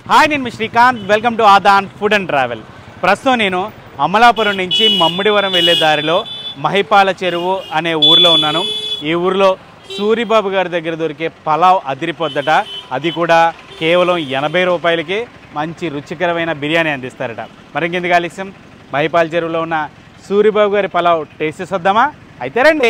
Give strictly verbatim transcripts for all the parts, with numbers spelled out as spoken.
Hi, నేను మీ Srikanth. Welcome to Adan food and travel. ప్రస్తుతం నేను అమలాపురం నుంచి మమ్మిడివరం వెళ్ళే దారిలో మహిపాల చెరువు అనే ఊరిలో ఉన్నాను. ఈ ఊరిలో సూరిబాబు గారి దగ్గర దొరికే పలావ్ అదిరిపోద్దట. అది కూడా కేవలం ఎనభై రూపాయలకి మంచి రుచికరమైన బిర్యానీ అందిస్తారట. మరి ఇంకెందుకు ఆలస్యం, మహిపాల చెరువులో ఉన్న సూరిబాబు గారి పలావ్ టేస్ట్ చేద్దామా? అయితే రండి.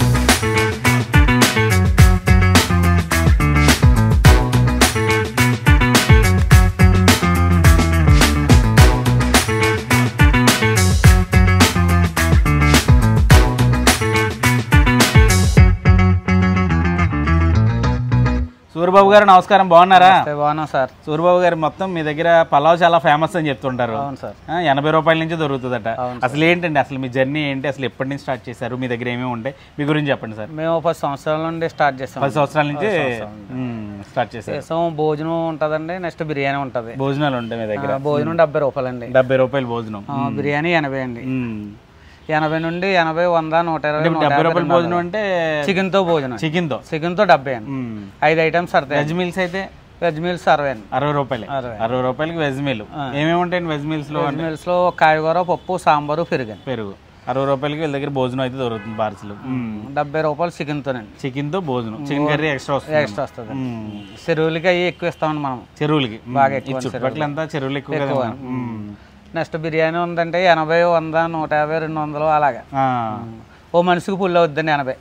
సూరిబాబు గారు నమస్కారం, బాగున్నారా? బాగున్నాం సార్. సూరిబాబు గారు, మొత్తం మీ దగ్గర పలావ్ చాలా ఫేమస్ అని చెప్తుంటారు. అవును సార్. ఎనభై రూపాయల నుంచి దొరుకుతుందట. అసలు ఏంటండి, అసలు మీ జర్నీ ఏంటి, అసలు ఎప్పటి నుంచి స్టార్ట్ చేశారు, మీ దగ్గర ఏమేమి ఉంటాయి, మీ గురించి చెప్పండి సార్. మేము పది సంవత్సరాల నుండి స్టార్ట్ చేస్తాం. పది సంవత్సరాల నుంచి స్టార్ట్ చేసాం. భోజనం ఉంటదండి, నెక్స్ట్ బిర్యానీ ఉంటది. భోజనాలు ఉంటాయి మీ దగ్గర? భోజనం డెబ్బై రూపాయలు అండి. డెబ్బై రూపాయలు భోజనం, బిర్యానీ ఎనభై అండి. ఎనభై నుండి ఎనభై, వంద, నూట ఇరవై. డెబ్బై రూపాయల భోజనం అంటే చికెన్ తో భోజనం. చికెన్ తో చికెన్ తో డెబ్బై అండి. ఐదు ఐటమ్స్ అర్థం. వెజ్ మీల్స్ అయితే వెజ్ మీల్స్ అరవై అండి. అరవై రూపాయలు అరవై రూపాయలకి వెజ్ మీల్. ఏమేమి ఉంటాయండి వెజ్ మీల్స్ లో? వెజ్ మీల్స్ లో కాయగూర, పప్పు, సాంబారు, పెరుగు. పెరుగు అరవై రూపాయలకి వీళ్ళ దగ్గర భోజనం అయితే దొరుకుతుంది పార్సల్. డెబ్బై రూపాయలు చికెన్ తోనండి. చికెన్ తో భోజనం, చికెన్ కర్రీ ఎక్స్ట్రా వస్తుంది. ఎక్స్ట్రా వస్తుంది. చెరువులకి అవి ఎక్కువ ఇస్తామండి మనం. చెరువులకి బాగా ఎక్కువ, చుట్టుపక్కల అంతా చెరువులు ఎక్కువ. నెక్స్ట్ బిర్యానీ ఉందంటే ఎనభై, వంద, నూట యాభై, రెండు వందలు అలాగా. ఓ మనిషికి పుల్ అవుద్దండి ఎనభై.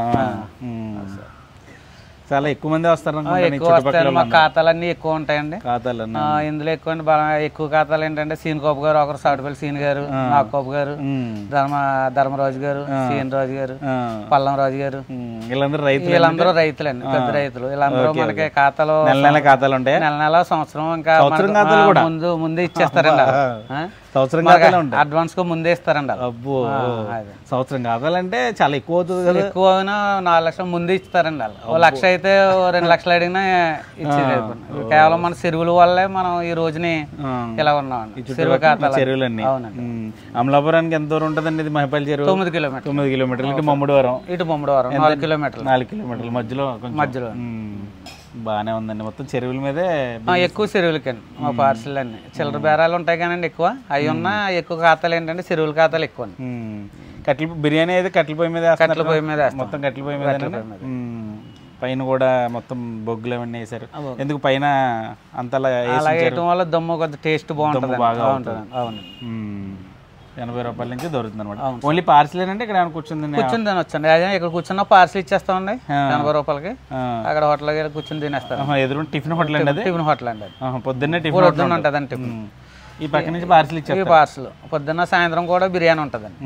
చాలా ఎక్కువ మంది వస్తారు. ఎక్కువ వస్తారు. మా ఖాతాలన్నీ ఎక్కువ ఉంటాయండి. ఖాతాలు ఇందులో ఎక్కువ ఎక్కువ ఖాతాలు ఏంటంటే సీనికోపు గారు, ఒకరు సాటుపల్లి సీని గారు, నాగకోపు గారు, ధర్మ ధర్మరాజు గారు, సీన్ రాజు గారు, పల్లం రాజు గారు, వీళ్ళందరూ రైతులు. వీళ్ళందరూ రైతులండి, పెద్ద రైతులు. వీళ్ళందరూ మనకి ఖాతాలో నెల నెల ఖాతాలు ఉంటాయి. నెల నెల సంవత్సరం ఇంకా ముందు ముందే ఇచ్చేస్తారండి. సంవత్సరం అడ్వాన్స్ గా ముందే ఇస్తారండి. అబ్బో, సంవత్సరం ఖాతాలంటే చాలా ఎక్కువ అవుతుంది కదా. ఎక్కువ నాలుగు లక్షలు ముందే ఇస్తారండి. వాళ్ళు ఓ లక్ష అయితే రెండు లక్షలు అడిగినా ఇచ్చేది. కేవలం మన చెరువుల వల్లే మనం ఈ రోజుని ఇలా ఉన్నామండి. చెరువు ఖాతాలు చెరువులన్నీ. అమలాపురానికి ఎంత దూరం ఉంటుందండి ఇది? మహిపాల చెరువు తొమ్మిది కిలోమీటర్ తొమ్మిది కిలోమీటర్లు. ఇటు మమ్మిడివరం ఇటు మమ్మిడివరం నాలుగు కిలోమీటర్లు నాలుగు కిలోమీటర్ల మధ్యలో మధ్యలో బాగానే ఉందండి. మొత్తం చెరువుల మీదే ఎక్కువ. చెరువులకండి మా పార్సిల్ అన్ని. చిల్లర బేరాలు ఉంటాయి కానీ ఎక్కువ అవి ఉన్న ఎక్కువ ఖాతాలు ఏంటంటే చెరువుల ఖాతాలు ఎక్కువ. కట్టెల బిర్యానీ అయితే కట్టెల పొయ్యి మీద కట్టెల పొయ్యి మీద మొత్తం కట్టెల పొయ్యి మీద. పైన కూడా మొత్తం బొగ్గులు అవన్నీ వేసారు. ఎందుకు పైన అంతలా వేయటం వల్ల దమ్ము కొద్ది టేస్ట్ బాగుంటుంది, బాగా ఉంటుంది. అవును. ఎనభై రూపాయల నుంచి దొరుకుతుంది అనమాట. ఓన్లీ పార్సిల్ అంటే ఇక్కడ కూర్చుంది కూర్చుని తినొచ్చండి. అదే ఇక్కడ కూర్చున్న పార్సిల్ ఇచ్చేస్తామండి ఎనభై రూపాయలకి. అక్కడ హోటల్ దగ్గర కూర్చొని తినేస్తాం. ఎదురు టిఫిన్ హోటల్ అండి. టిఫిన్ హోటల్ అండి. పొద్దున్నే టిఫిన్ పొద్దున్న ఉంటుందండి టిఫిన్. ఈ పక్క నుంచి పార్సిల్ ఇచ్చే పార్సిల్. పొద్దున్న సాయంత్రం కూడా బిర్యానీ ఉంటుందండి.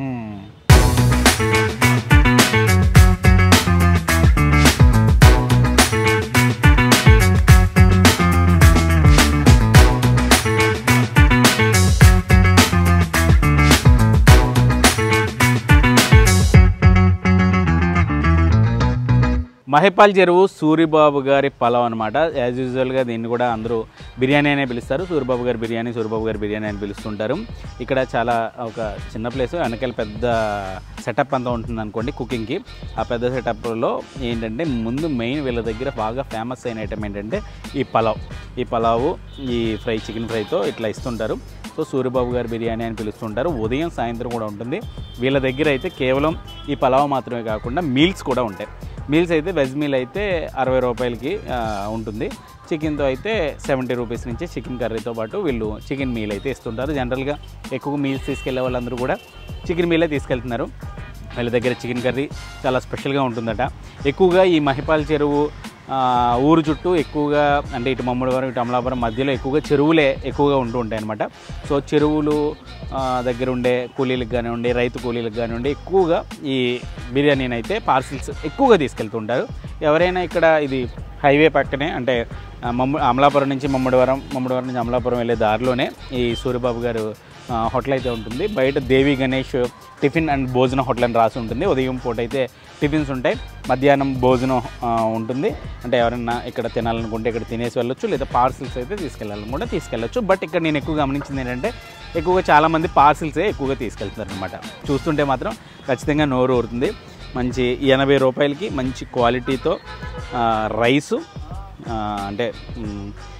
మహిపాల్ చెరువు సూరిబాబు గారి పలావ్ అనమాట. యాజ్ యూజువల్గా దీన్ని కూడా అందరూ బిర్యానీ అనే పిలుస్తారు. సూరిబాబు గారి బిర్యానీ, సూరిబాబు గారి బిర్యానీ అని పిలుస్తుంటారు. ఇక్కడ చాలా ఒక చిన్న ప్లేస్, వెనకాల పెద్ద సెటప్ అంతా ఉంటుంది అనుకోండి కుకింగ్కి. ఆ పెద్ద సెటప్లో ఏంటంటే ముందు మెయిన్ వీళ్ళ దగ్గర బాగా ఫేమస్ అయిన ఐటమ్ ఏంటంటే ఈ పలావ్. ఈ పలావు ఈ ఫ్రై, చికెన్ ఫ్రైతో ఇట్లా ఇస్తుంటారు. సో సూరిబాబు గారి బిర్యానీ అని పిలుస్తుంటారు. ఉదయం సాయంత్రం కూడా ఉంటుంది. వీళ్ళ దగ్గర అయితే కేవలం ఈ పలావ్ మాత్రమే కాకుండా మీల్స్ కూడా ఉంటాయి. మీల్స్ అయితే వెజ్ మీల్ అయితే అరవై రూపాయలకి ఉంటుంది. చికెన్తో అయితే సెవెంటీ రూపీస్ నుంచి చికెన్ కర్రీతో పాటు వీళ్ళు చికెన్ మీల్ అయితే ఇస్తుంటారు. జనరల్గా ఎక్కువ మీల్స్ తీసుకెళ్లే వాళ్ళందరూ కూడా చికెన్ మీలే తీసుకెళ్తున్నారు. వీళ్ళ దగ్గర చికెన్ కర్రీ చాలా స్పెషల్గా ఉంటుందట. ఎక్కువగా ఈ మహిపాల్ చెరువు ఊరు చుట్టూ ఎక్కువగా, అంటే ఇటు మమ్మిడివరం ఇటు అమలాపురం మధ్యలో ఎక్కువగా చెరువులే ఎక్కువగా ఉంటూ ఉంటాయి అన్నమాట. సో చెరువులు దగ్గర ఉండే కూలీలకు కానివ్వండి, రైతు కూలీలకు కానివ్వండి, ఎక్కువగా ఈ బిర్యానీని అయితే పార్సిల్స్ ఎక్కువగా తీసుకెళ్తుంటారు. ఎవరైనా ఇక్కడ ఇది హైవే పక్కనే, అంటే మమ్మ అమలాపురం నుంచి మమ్మిడివరం, మమ్మిడివరం నుంచి అమలాపురం వెళ్ళే దారిలోనే ఈ సూరిబాబు గారు హోటల్ అయితే ఉంటుంది. బయట Devi Ganesh tiffin and Bhojanam hotel అని రాసి ఉంటుంది. ఉదయం పూట అయితే టిఫిన్స్ ఉంటాయి, మధ్యాహ్నం భోజనం ఉంటుంది. అంటే ఎవరైనా ఇక్కడ తినాలనుకుంటే ఇక్కడ తినేసి వెళ్ళొచ్చు, లేదా పార్సిల్స్ అయితే తీసుకెళ్ళాలనుకుంటే తీసుకెళ్ళొచ్చు. బట్ ఇక్కడ నేను ఎక్కువ గమనించింది ఏంటంటే ఎక్కువగా చాలామంది పార్సిల్సే ఎక్కువగా తీసుకెళ్తున్నారు అనమాట. చూస్తుంటే మాత్రం ఖచ్చితంగా నోరు ఊరుతుంది. మంచి ఎనభై రూపాయలకి మంచి క్వాలిటీతో రైసు, అంటే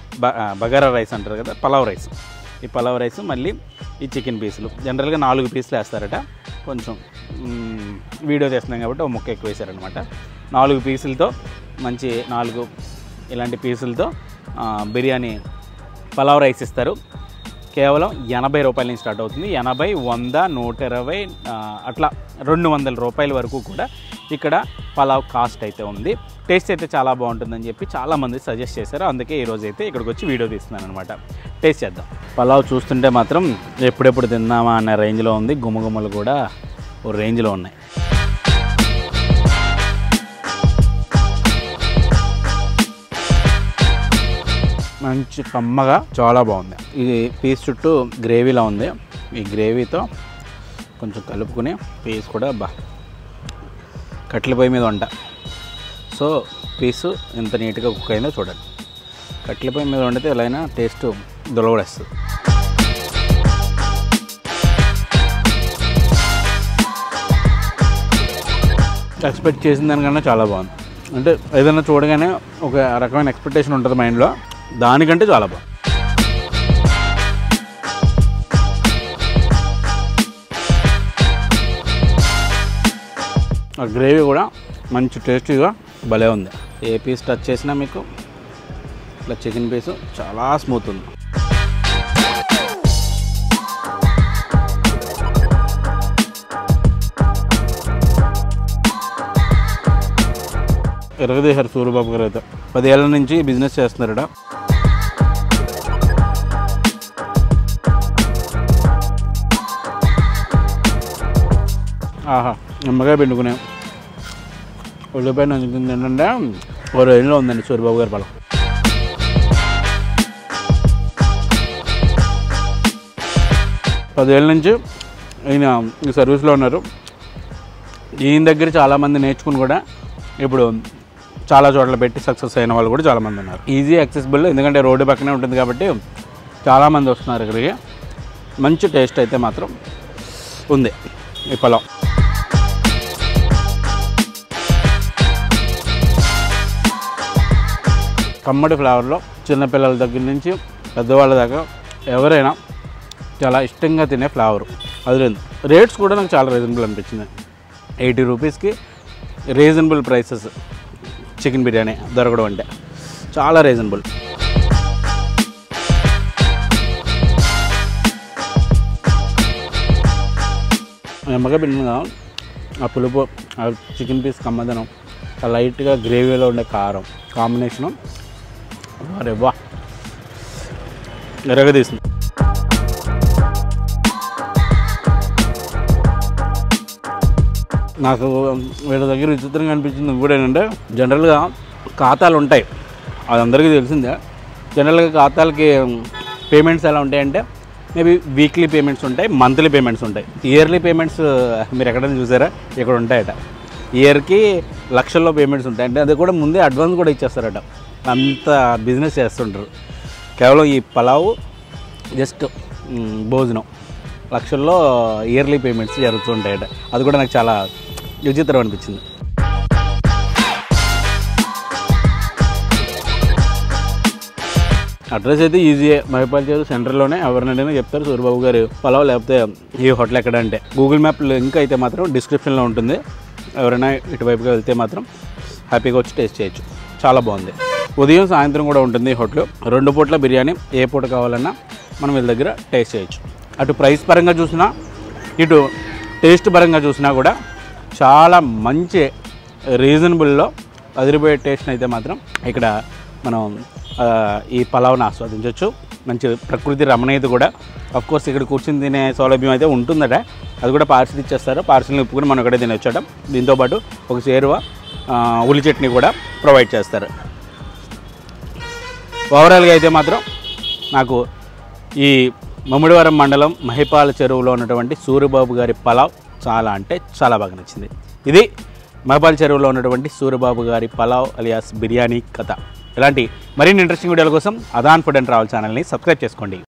బ బగారా రైస్ అంటారు కదా, పలావ్ రైస్. ఈ పలావ్ రైస్ మళ్ళీ ఈ చికెన్ పీసులు జనరల్గా నాలుగు పీసులు వేస్తారట. కొంచెం వీడియో తీస్తున్నాం కాబట్టి ఒక ముక్క ఎక్కువ వేశారనమాట. నాలుగు పీసులతో మంచి నాలుగు ఇలాంటి పీసులతో బిర్యానీ పలావ్ రైస్ ఇస్తారు. కేవలం ఎనభై రూపాయల నుంచి స్టార్ట్ అవుతుంది. ఎనభై, వంద, నూట ఇరవై అట్లా రెండు వందల రూపాయల వరకు కూడా ఇక్కడ పలావ్ కాస్ట్ అయితే ఉంది. టేస్ట్ అయితే చాలా బాగుంటుందని చెప్పి చాలామంది సజెస్ట్ చేశారు. అందుకే ఈరోజు అయితే ఇక్కడికి వచ్చి వీడియో తీస్తున్నాను అనమాట. టేస్ట్ చేద్దాం. పలావ్ చూస్తుంటే మాత్రం ఎప్పుడెప్పుడు తిందామా అనే రేంజ్లో ఉంది. గుమ్మగుమ్మలు కూడా ఓ రేంజ్లో ఉన్నాయి. మంచి కమ్మగా చాలా బాగుంది. ఇది పీస్ చుట్టూ గ్రేవీలా ఉంది. ఈ గ్రేవీతో కొంచెం కలుపుకుని పీస్ కూడా బా కట్టెల పొయ్యి మీద వంట. సో పీసు ఎంత నీట్గా కుక్ అయిందో చూడండి. కట్టెల పొయ్యి మీద వండితే ఎలా అయినా టేస్ట్ దొలవడేస్తుంది. ఎక్స్పెక్ట్ చేసిన దానికన్నా చాలా బాగుంది. అంటే ఏదైనా చూడగానే ఒక రకమైన ఎక్స్పెక్టేషన్ ఉంటుంది మైండ్లో, దానికంటే చాలా బాగుంది. ఆ గ్రేవీ కూడా మంచి టేస్టీగా భలే ఉంది. ఏ పీస్ టచ్ చేసినా మీకు ఇట్లా చికెన్ పీసు చాలా స్మూత్ ఉంది. ఎరగదీశారు సూరిబాబు గారు అయితే. పదేళ్ల నుంచి బిజినెస్ చేస్తున్నారట. ఆహా, నిమ్మకాయ పిండుకునే ఉల్లిపాయ నంచుకుంది ఏంటంటే ఓ రేంజ్లో ఉందండి సూరిబాబు గారి పొలం. పదేళ్ళ నుంచి ఈయన ఈ సర్వీస్లో ఉన్నారు. ఈయన దగ్గర చాలామంది నేర్చుకుని కూడా ఇప్పుడు చాలా చోట్ల పెట్టి సక్సెస్ అయిన వాళ్ళు కూడా చాలామంది ఉన్నారు. ఈజీ యాక్సెసిబుల్, ఎందుకంటే రోడ్డు పక్కనే ఉంటుంది కాబట్టి చాలామంది వస్తున్నారు ఇక్కడికి. మంచి టేస్ట్ అయితే మాత్రం ఉంది ఈ పొలం. కమ్మడి ఫ్లేవర్లో చిన్నపిల్లల దగ్గర నుంచి పెద్దవాళ్ళ దాకా ఎవరైనా చాలా ఇష్టంగా తినే ఫ్లేవరు. అది లేదు. రేట్స్ కూడా నాకు చాలా రీజనబుల్ అనిపించింది. ఎయిటీ రూపీస్కి రీజనబుల్ ప్రైసెస్ చికెన్ బిర్యానీ దొరకడం అంటే చాలా రీజనబుల్. నిమ్మకాయ పిండిగా ఆ పులుపు, ఆ చికెన్ పీస్ కమ్మదనం, ఆ లైట్గా గ్రేవీలో ఉండే కారం కాంబినేషను అరే వా ఎరగదీస్తుంది. నాకు వీళ్ళ దగ్గర విచిత్రంగా అనిపించింది కూడా ఏంటంటే, జనరల్గా ఖాతాలు ఉంటాయి, అది అందరికీ తెలిసిందే. జనరల్గా ఖాతాలకి పేమెంట్స్ ఎలా ఉంటాయంటే మేబీ వీక్లీ పేమెంట్స్ ఉంటాయి, మంత్లీ పేమెంట్స్ ఉంటాయి. ఇయర్లీ పేమెంట్స్ మీరు ఎక్కడైనా చూసారా? ఇక్కడ ఉంటాయట. ఇయర్కి లక్షల్లో పేమెంట్స్ ఉంటాయి. అంటే అది కూడా ముందే అడ్వాన్స్ కూడా ఇచ్చేస్తారట. అంత బిజినెస్ చేస్తుంటారు. కేవలం ఈ పలావు జస్ట్ భోజనం లక్షల్లో ఇయర్లీ పేమెంట్స్ జరుగుతుంటాయట. అది కూడా నాకు చాలా విచిత్రం అనిపించింది. అడ్రస్ అయితే ఈజీయే, మైపాల్ చేరు సెంటర్లోనే. ఎవరినైనా చెప్తారు సూరిబాబు గారు పలావ్, లేకపోతే ఈ హోటల్ ఎక్కడ అంటే. గూగుల్ మ్యాప్ లింక్ అయితే మాత్రం డిస్క్రిప్షన్లో ఉంటుంది. ఎవరైనా ఇటువైపుగా వెళ్తే మాత్రం హ్యాపీగా వచ్చి టేస్ట్ చేయొచ్చు. చాలా బాగుంది. ఉదయం సాయంత్రం కూడా ఉంటుంది హోటల్. రెండు పూట్ల బిర్యానీ ఏ పూట కావాలన్నా మనం వీళ్ళ దగ్గర టేస్ట్ చేయొచ్చు. అటు ప్రైస్ పరంగా చూసినా, ఇటు టేస్ట్ పరంగా చూసినా కూడా చాలా మంచి రీజనబుల్లో అదిరిపోయే టేస్ట్ అయితే మాత్రం ఇక్కడ మనం ఈ పలావ్ని ఆస్వాదించవచ్చు. మంచి ప్రకృతి రమణీయత కూడా. అఫ్కోర్స్ ఇక్కడ కూర్చుని తినే సౌలభ్యం అయితే ఉంటుందట. అది కూడా పార్సిల్ ఇచ్చేస్తారు. పార్సిల్ని ఒప్పుకుని మనం ఒకటే తినొచ్చట. దీంతోపాటు ఒక చేరువ ఉల్లి చట్నీ కూడా ప్రొవైడ్ చేస్తారు. ఓవరాల్గా అయితే మాత్రం నాకు ఈ మమ్మిడివరం మండలం మహిపాల చెరువులో ఉన్నటువంటి సూరిబాబు గారి పలావ్ చాలా అంటే చాలా బాగా నచ్చింది. ఇది మహిపాల చెరువులో ఉన్నటువంటి సూరిబాబు గారి పలావ్ అలియాస్ బిర్యానీ కథ. ఇలాంటి మరిన్ని ఇంట్రెస్టింగ్ వీడియోల కోసం అదాన్ ఫుడ్ అండ్ ట్రావెల్ ఛానల్ని సబ్స్క్రైబ్ చేసుకోండి.